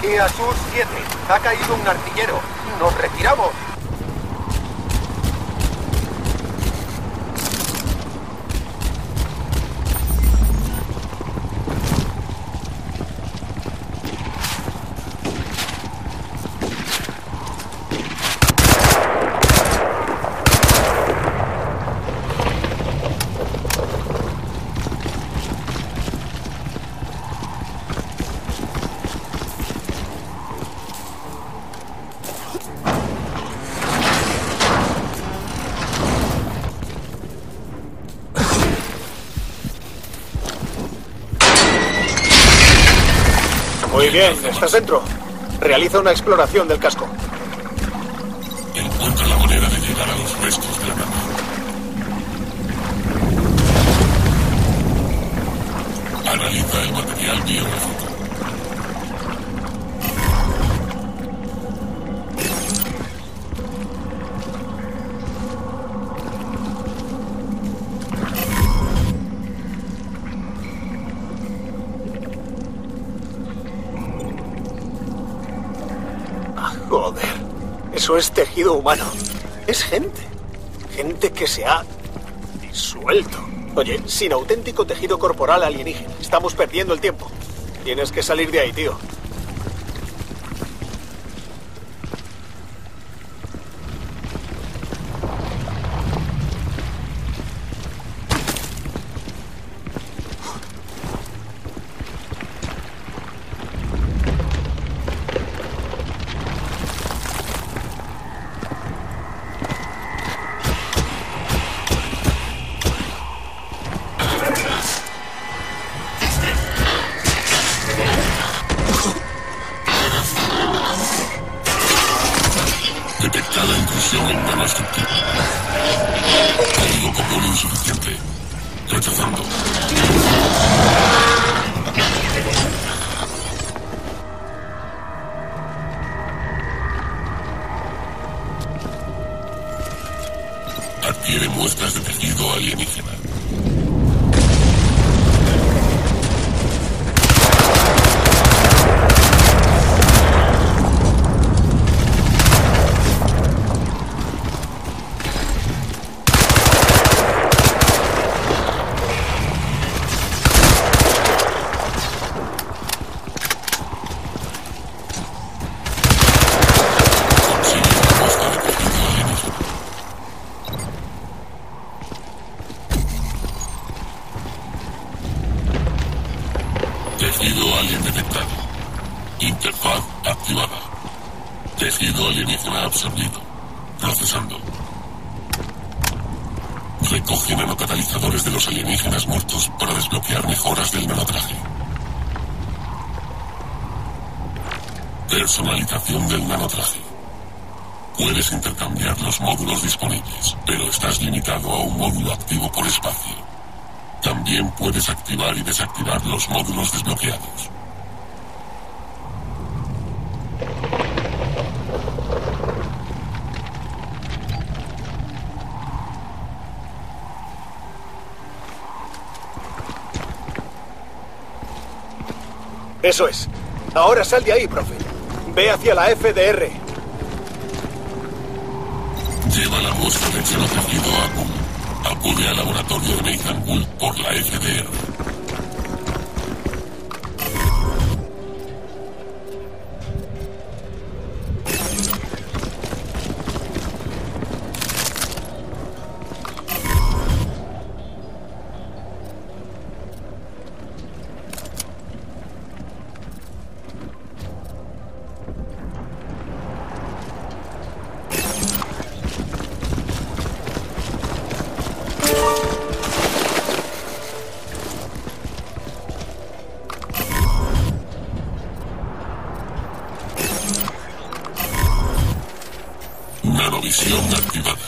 Aquí a Sur 7. Ha caído un artillero. Nos retiramos. Muy bien, estás dentro. Realiza una exploración del casco. Encuentra la manera de llegar a los restos de la nave. Analiza el material biográfico. Joder, eso es tejido humano. Es gente. Gente que se ha disuelto. Oye, sin auténtico tejido corporal alienígena. Estamos perdiendo el tiempo. Tienes que salir de ahí, tío. Detectada intrusión en nanoestructura. Código común insuficiente. Rechazando. Adquiere muestras de tejido alienígena. Tejido alien detectado. Interfaz activada. Tejido alienígena absorbido. Procesando. Recoge nanocatalizadores de los alienígenas muertos para desbloquear mejoras del nanotraje. Personalización del nanotraje. Puedes intercambiar los módulos disponibles, pero estás limitado a un módulo activo por espacio. También puedes activar y desactivar los módulos desbloqueados. Eso es. Ahora sal de ahí, profe. Ve hacia la FDR. Lleva la muestra de xenotejido a Gould. Acude al laboratorio de Nathan Gould por la FDR. Nanovisión activada.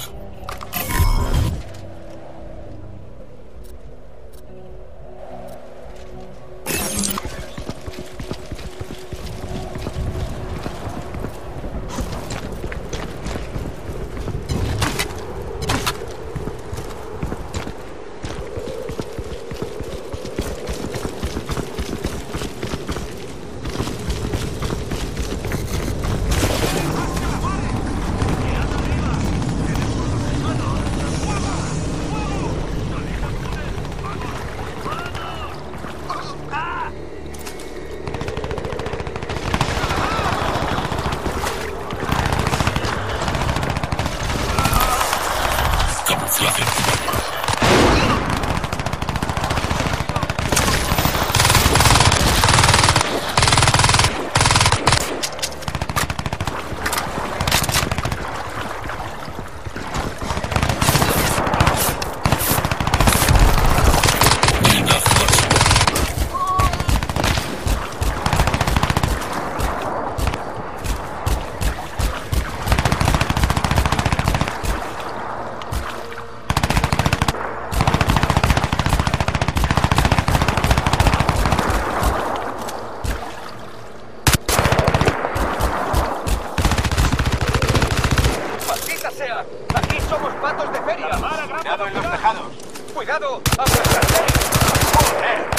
atacados. ¡Cuidado! ¡A vuestra derecha! ¡Joder!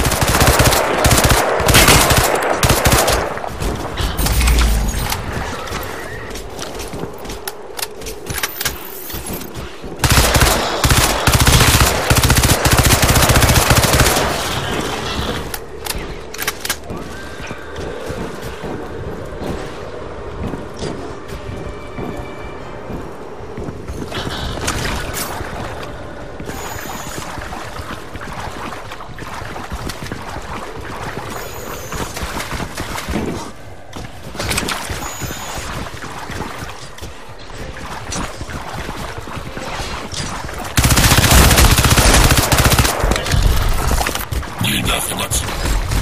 Blindaje máximo.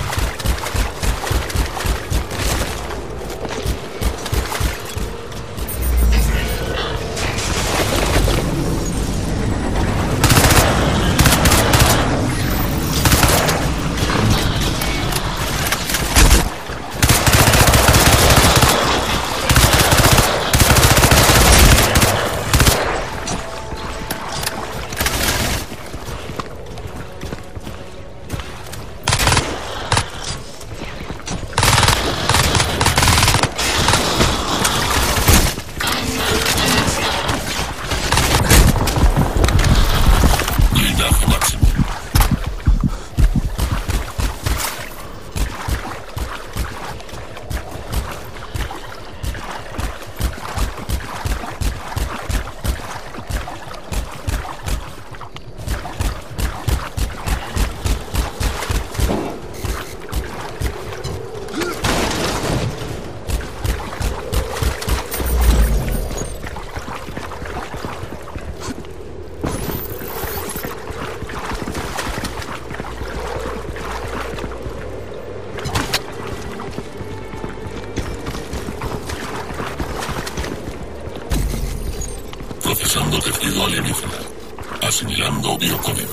Procesando tejido alienígena. Asimilando biocódigo.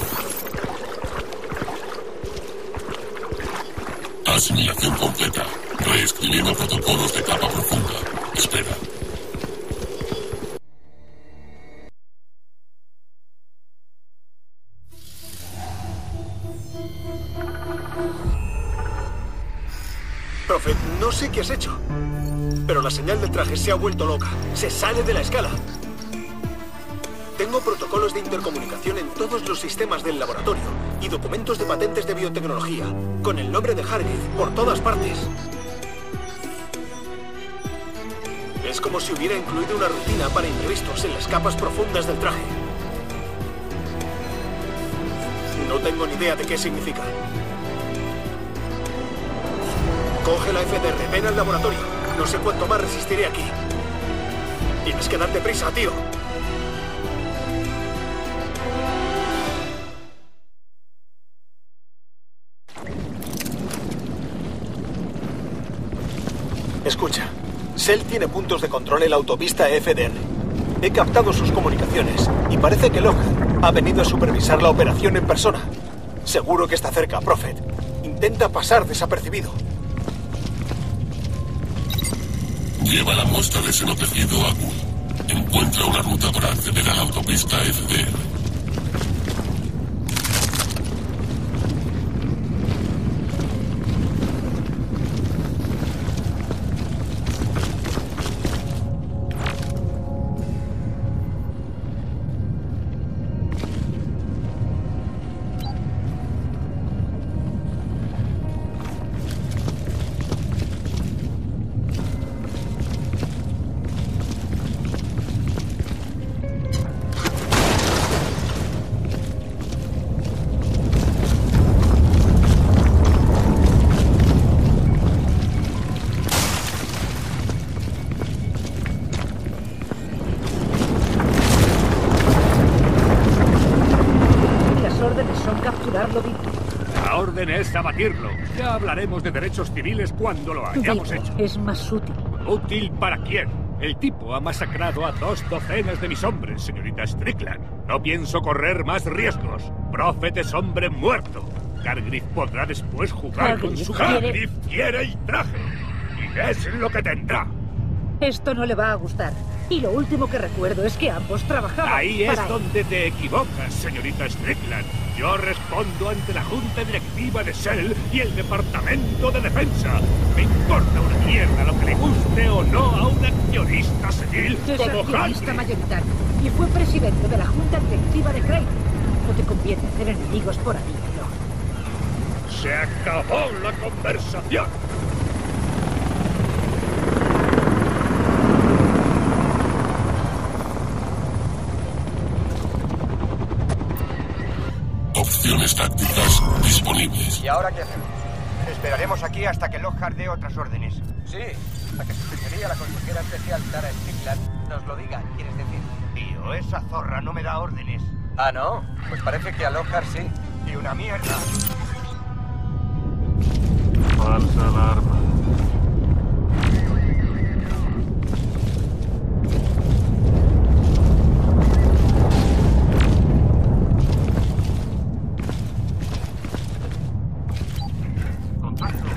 Asimilación completa. Reescribiendo protocolos de capa profunda. Espera. Prophet, no sé qué has hecho, pero la señal del traje se ha vuelto loca. Se sale de la escala. Tengo protocolos de intercomunicación en todos los sistemas del laboratorio y documentos de patentes de biotecnología, con el nombre de Hargrave por todas partes. Es como si hubiera incluido una rutina para imprevistos en las capas profundas del traje. No tengo ni idea de qué significa. Coge la FDR, ven al laboratorio. No sé cuánto más resistiré aquí. Tienes que darte prisa, tío. Escucha, Cell tiene puntos de control en la autopista FDR. He captado sus comunicaciones y parece que Locke ha venido a supervisar la operación en persona. Seguro que está cerca, Prophet. Intenta pasar desapercibido. Lleva la muestra de xenotejido a Q. Encuentra una ruta para acceder a la autopista FDR. La orden es abatirlo. Ya hablaremos de derechos civiles cuando lo hayamos hecho. Es más útil. ¿Útil para quién? El tipo ha masacrado a 2 docenas de mis hombres, señorita Strickland. No pienso correr más riesgos. Prophet es hombre muerto. Hargrave podrá después jugar con su... Hargrave quiere el traje. Y es lo que tendrá. Esto no le va a gustar. Y lo último que recuerdo es que ambos trabajaban Ahí es para él. donde te equivocas, señorita Strickland. Yo respondo ante la Junta Directiva de Shell y el Departamento de Defensa. Me importa una mierda lo que le guste o no a un accionista senil Es como accionista Henry. mayoritario y fue presidente de la Junta Directiva de Crane. No te conviene hacer enemigos por ahí, ¿no? Se acabó la conversación. Opciones tácticas disponibles. ¿Y ahora qué hacemos? Esperaremos aquí hasta que Lockhart dé otras órdenes. Sí, a que su señoría, la consejera especial Tara Strickland, nos lo diga, ¿quieres decir? Tío, esa zorra no me da órdenes. Ah, ¿no? Pues parece que a Lockhart sí. Y una mierda. Falsa alarma. Contacto.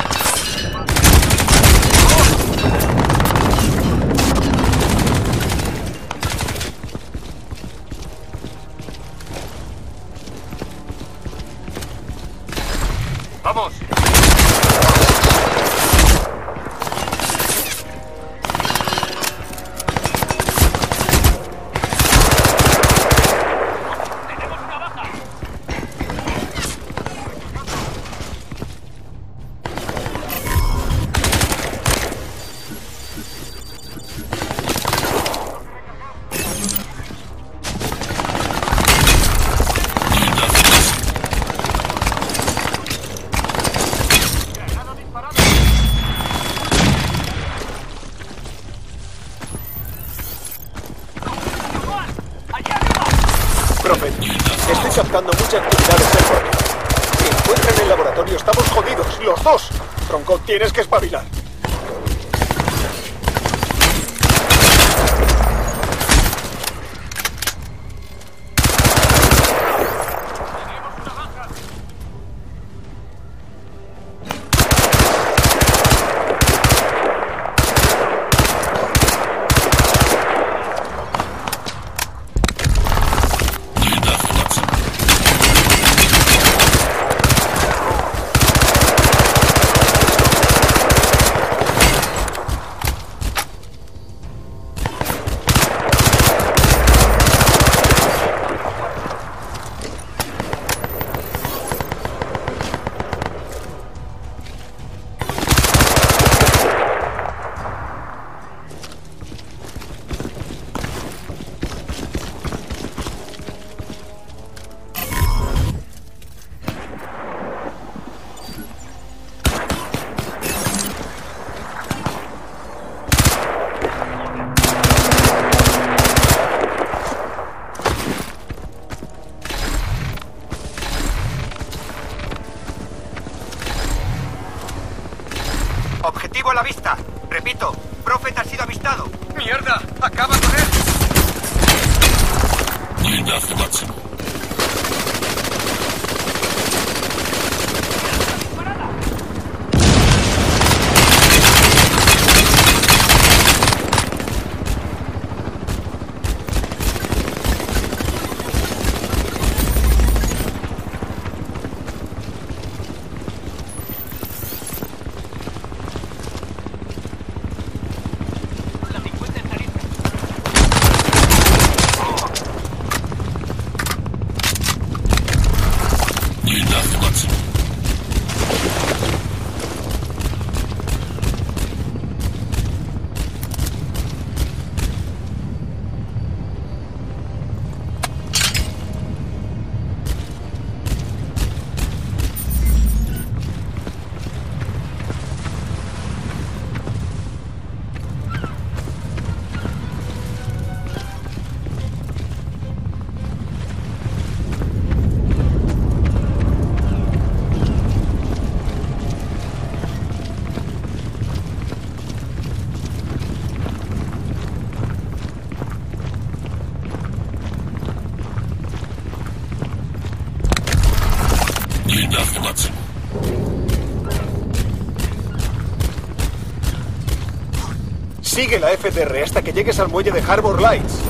¡Vamos! Profe, estoy captando mucha actividad de Server. Si encuentran el laboratorio, estamos jodidos, los dos. Tronco, tienes que espabilar. Blindaje máximo. Objetivo a la vista. Repito, Prophet ha sido avistado. ¡Mierda! ¡Acaba con él! Blindaje máximo. Sigue la FDR hasta que llegues al muelle de Harbor Lights.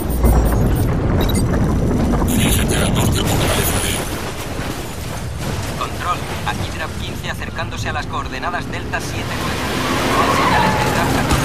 Dirígete al norte por la FD. Control, aquí Draft 15 acercándose a las coordenadas Delta 79. Con señales de Draft 14.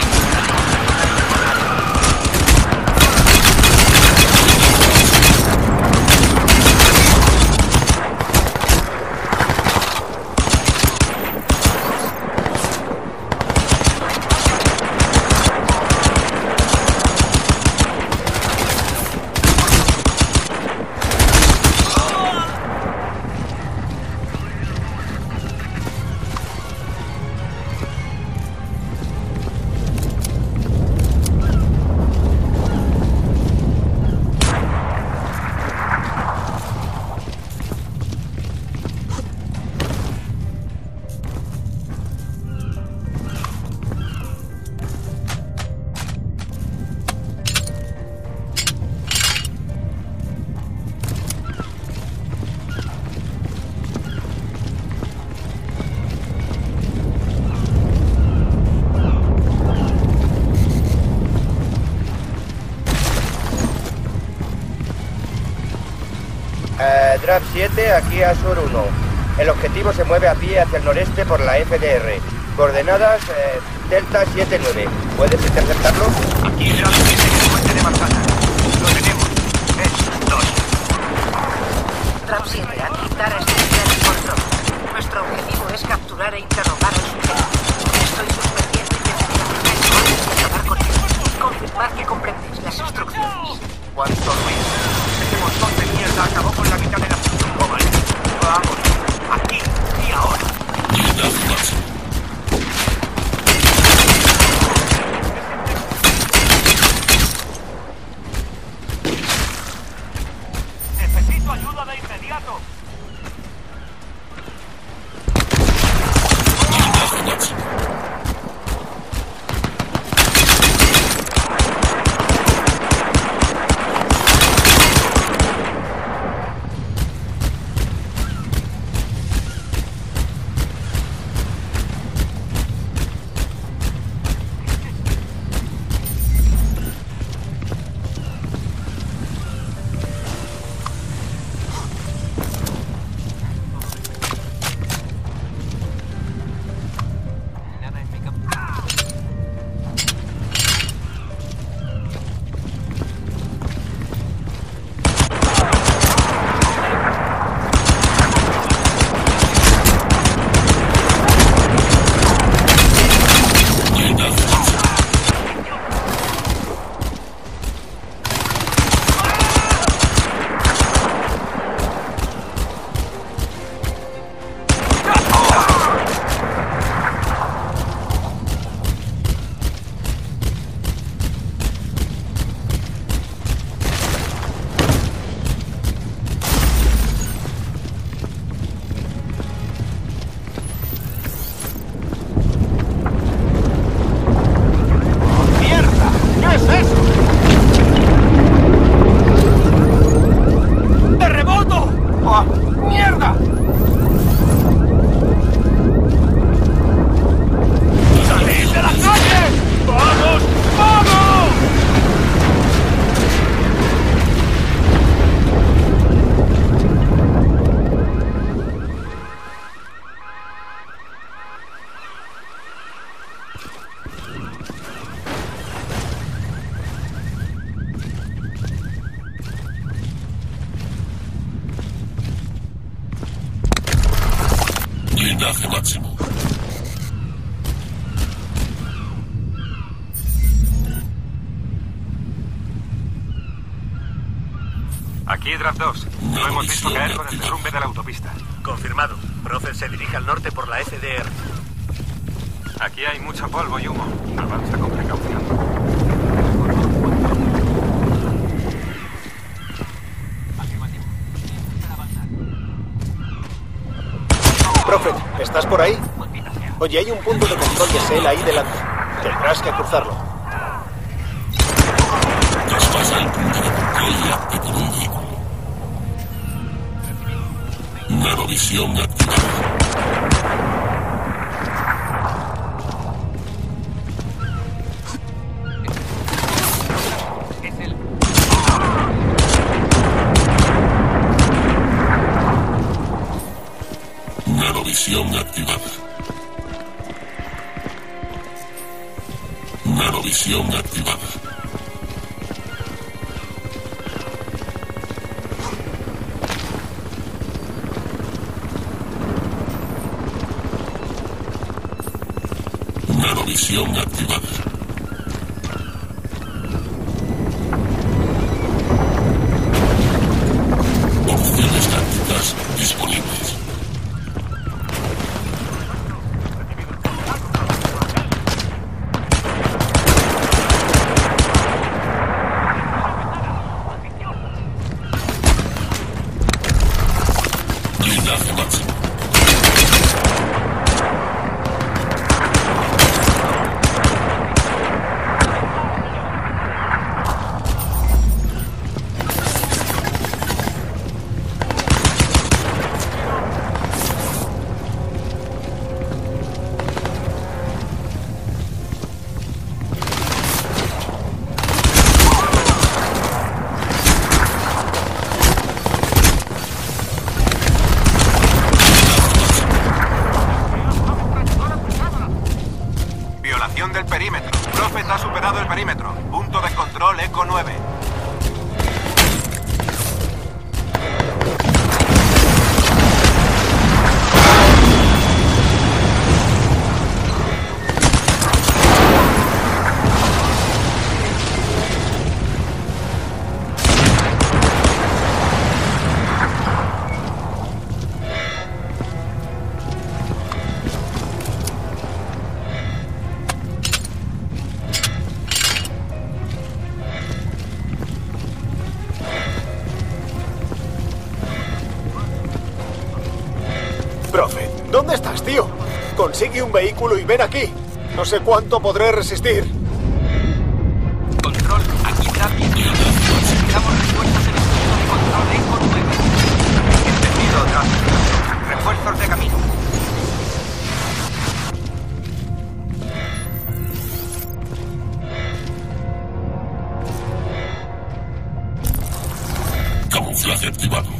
Draft 7, aquí a Sur 1. El objetivo se mueve a pie hacia el noreste por la FDR. Coordenadas Delta 79. ¿Puedes interceptarlo? Aquí Draft 7 en el puente de Manhattan. Lo tenemos. 2. Draft 7, aquí Tara Strickland y Control. Nuestro objetivo es capturar e interrogar al sujeto. Estoy suspendiendo indefinidamente sin hablar con él. Confirmar que comprendéis las instrucciones. ¿Cuánto ruido? Ese montón de mierda acabó con la mitad de la sección Cobalt. Vamos, aquí y ahora. Blindaje máximo. Necesito ayuda de inmediato. Blindaje máximo. Blindaje máximo. Aquí Draft 2. Lo hemos visto caer con el derrumbe de la autopista. Confirmado. Prophet se dirige al norte por la FDR. Aquí hay mucho polvo y humo. Avanza con precaución. Prophet, ¿estás por ahí? Oye, hay un punto de control de SEL ahí delante. Tendrás que cruzarlo. Traspasa el punto de control y acte con un vehículo. Nanovisión activada. Nanovisión activada. Nanovisión activada. Opciones tácticas disponibles. Blindaje máximo. Violación del perímetro. Prophet ha superado el perímetro. Punto de control Eco 9. Prophet, ¿dónde estás, tío? Consigue un vehículo y ven aquí. No sé cuánto podré resistir. Control, aquí Draft 10. Necesitamos refuerzos en el punto de control Eco 9. Entendido, Draft. Refuerzos de camino. Camuflaje activado.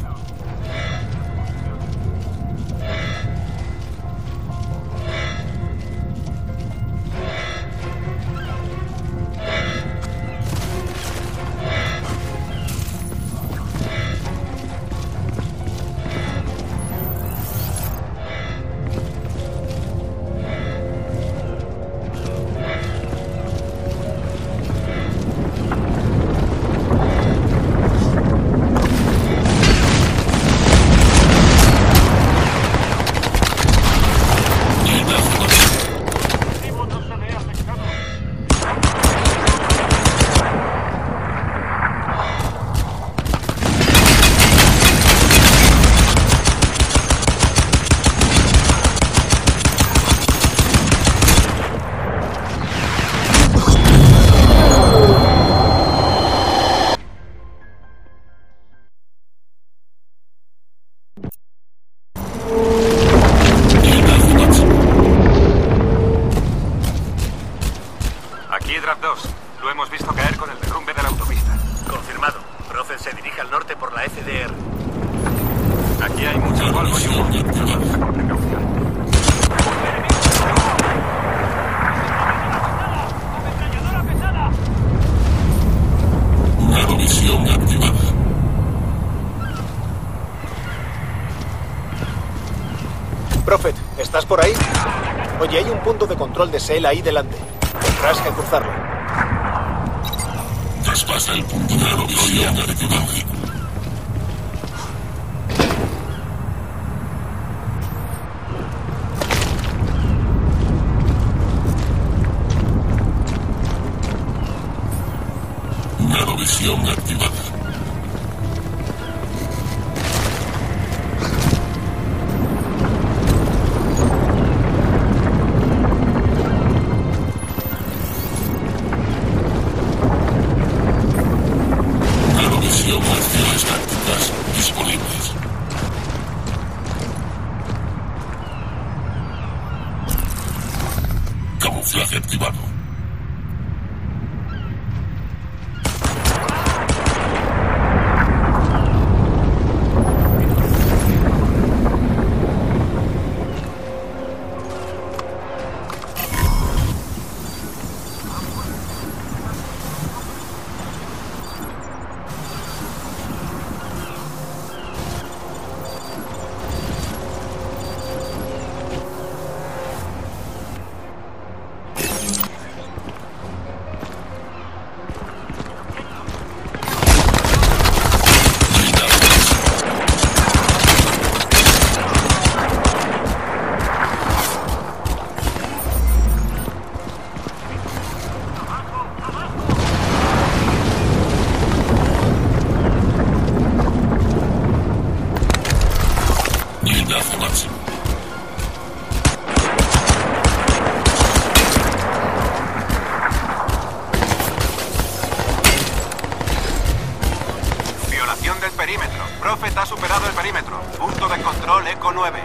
Aquí Draft 2. Lo hemos visto caer con el derrumbe de la autopista. Confirmado. Prophet se dirige al norte por la FDR. Aquí hay mucho polvo y humo. Avanza con precaución. Nanovisión activada. Prophet, ¿estás por ahí? Oye, hay un punto de control de SEL ahí delante. Tendrás que cruzarlo. Traspasa el punto de nanovisión activada. Nanovisión activada. Nanovisión acciones tácticas disponibles. Camuflaje activado. Eco 9.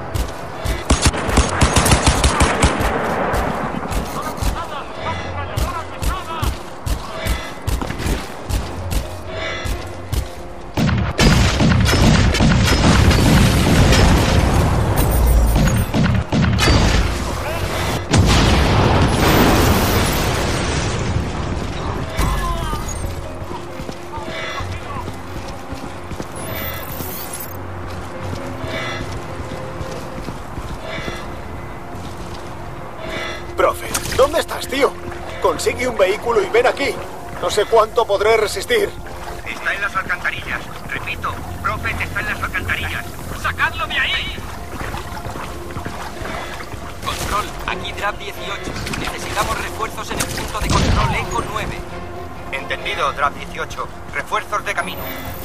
Profe, ¿dónde estás, tío? Consigue un vehículo y ven aquí. No sé cuánto podré resistir. Está en las alcantarillas. Repito, Prophet está en las alcantarillas. ¡Sacadlo de ahí! Control, aquí Draft 18. Necesitamos refuerzos en el punto de control Eco 9. Entendido, Draft 18. Refuerzos de camino.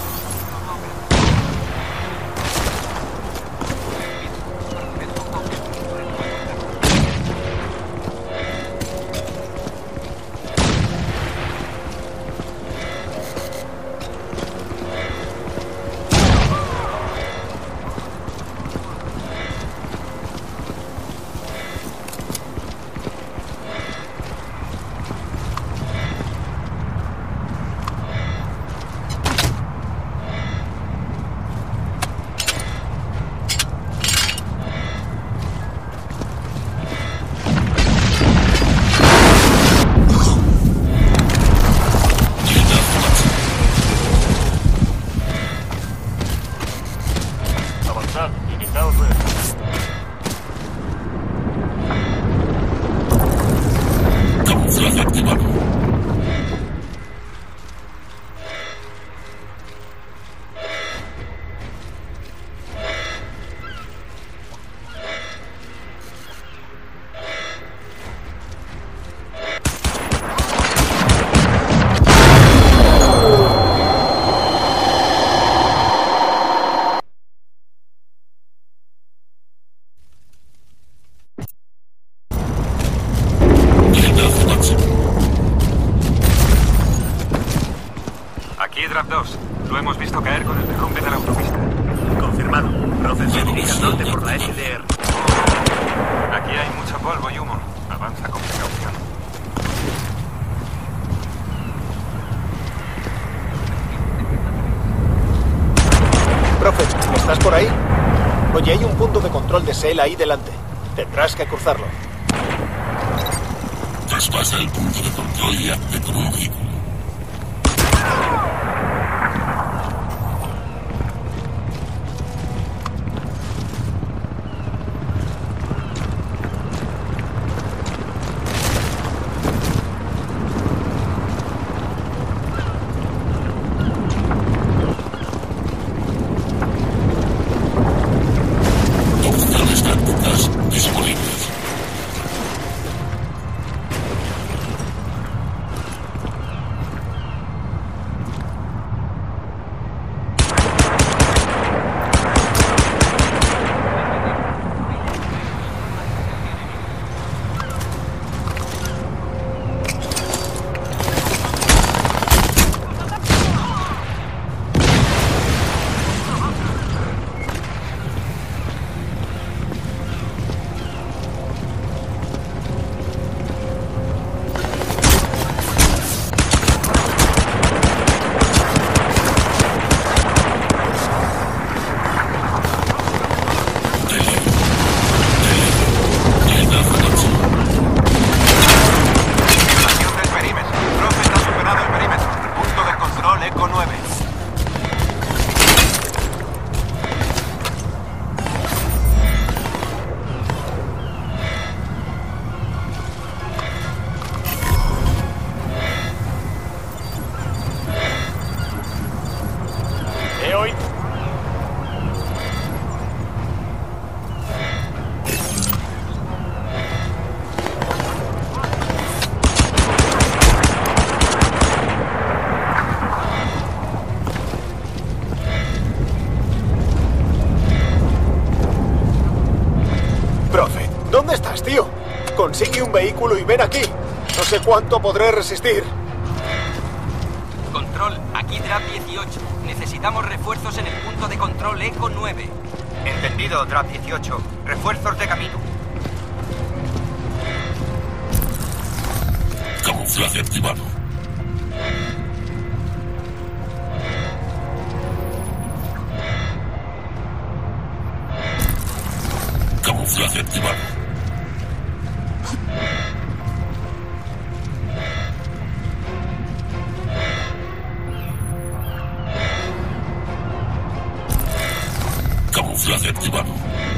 Camuflaje activado. Blindaje máximo. Aquí Draft 2. Lo hemos visto caer con el derrumbe de la autopista. Confirmado. Prophet se dirige al norte por la Vamos. SDR. Aquí hay mucho polvo y humo. Avanza con precaución. Profe, ¿estás por ahí? Oye, hay un punto de control de SEL ahí delante. Tendrás que cruzarlo. Traspasa el punto de control y hazte con un vehículo. Opciones tácticas disponibles. ¿Dónde estás, tío? Consigue un vehículo y ven aquí. No sé cuánto podré resistir. Control, aquí Draft 18. Necesitamos refuerzos en el punto de control Eco 9. Entendido, Trap 18. Refuerzos de camino. Camuflaje activado. Camuflaje activado. Camuflaje activado.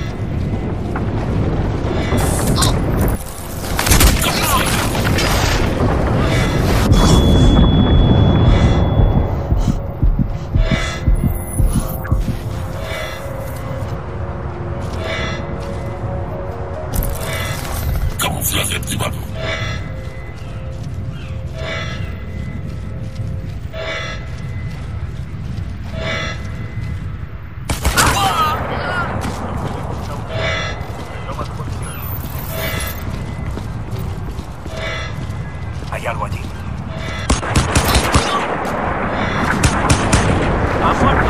Camuflaje. Camuflaje activado. Hay algo allí. ¡Ha muerto!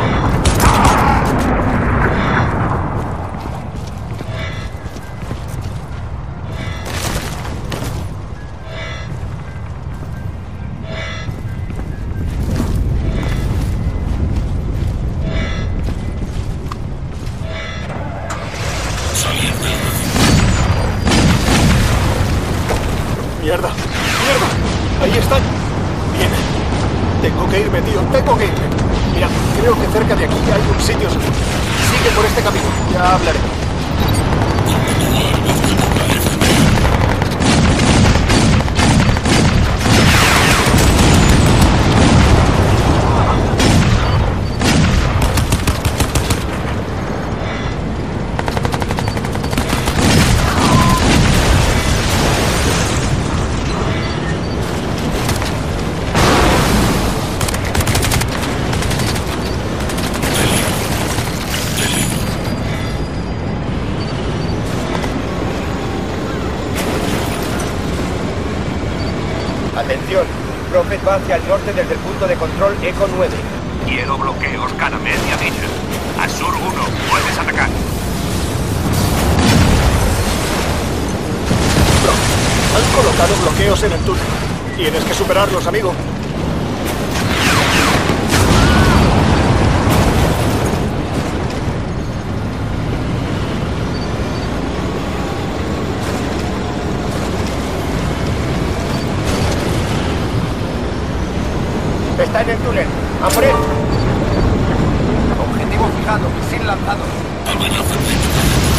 Salir del recinto. ¡Mierda! ¡Mierda! ¡Ahí están! Bien. Tengo que irme, tío. Tengo que irme. Mira, creo que cerca de aquí hay un sitio. Sigue por este camino. Ya hablaré. Continúa al bosque por la FDR. Atención, Prophet va hacia el norte desde el punto de control Eco 9. Quiero bloqueos cada media milla. Azur 1, puedes atacar. Han colocado bloqueos en el túnel. Tienes que superarlos, amigo. Está en el túnel. ¡A por él! Objetivo fijado, misil lanzado. Amenaza crítica.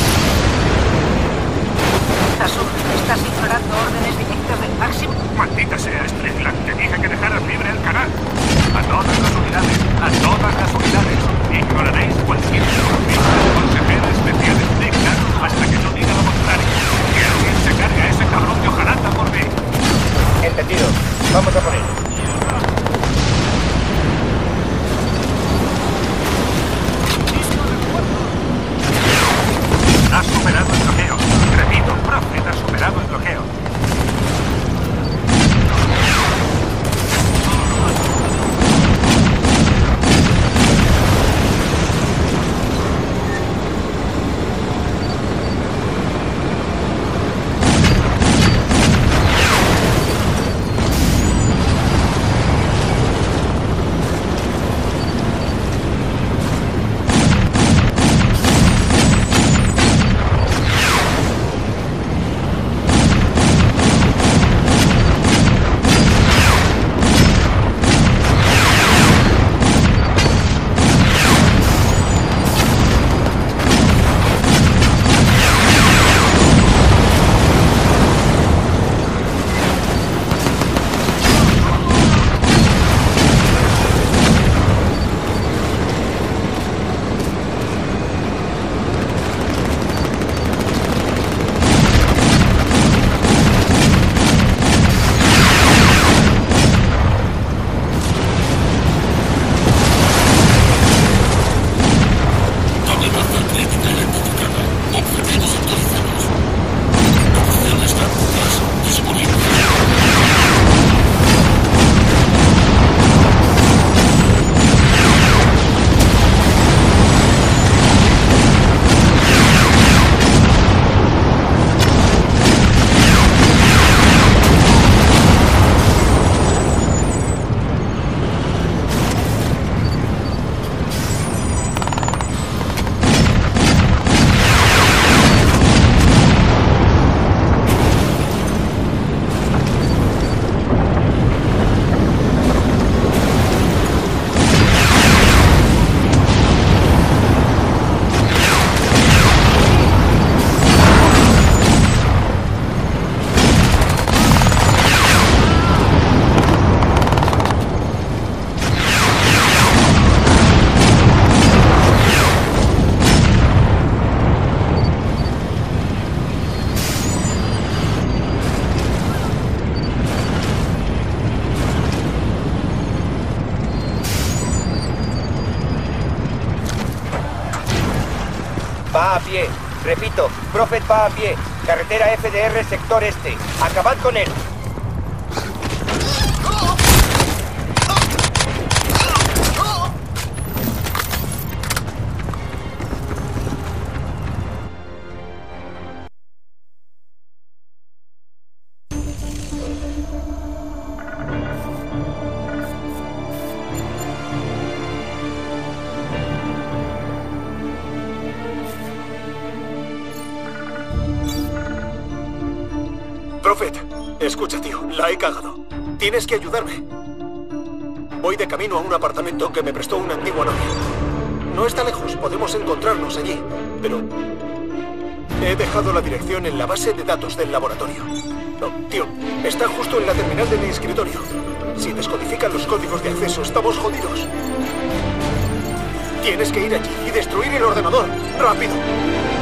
Azul, ¿estás ignorando órdenes directas del máximo? Maldita sea, Strickland. Te dije que dejaras libre el canal. A todas las unidades, a todas las unidades. Ignoraréis cualquier orden del consejero especial Strickland hasta que yo diga lo contrario. Que alguien se cargue a ese cabrón de hojarata por mí. Entendido. Vamos a por él. Has superado el bloqueo. Repito, Prophet ha superado el bloqueo. va a pie. Repito, Prophet va a pie. Carretera FDR, sector este. Acabad con él. Prophet, escucha, tío, la he cagado. Tienes que ayudarme. Voy de camino a un apartamento que me prestó una antigua novia. No está lejos, podemos encontrarnos allí, pero he dejado la dirección en la base de datos del laboratorio. No, tío, está justo en la terminal de mi escritorio. Si descodifican los códigos de acceso, estamos jodidos. Tienes que ir allí y destruir el ordenador. ¡Rápido!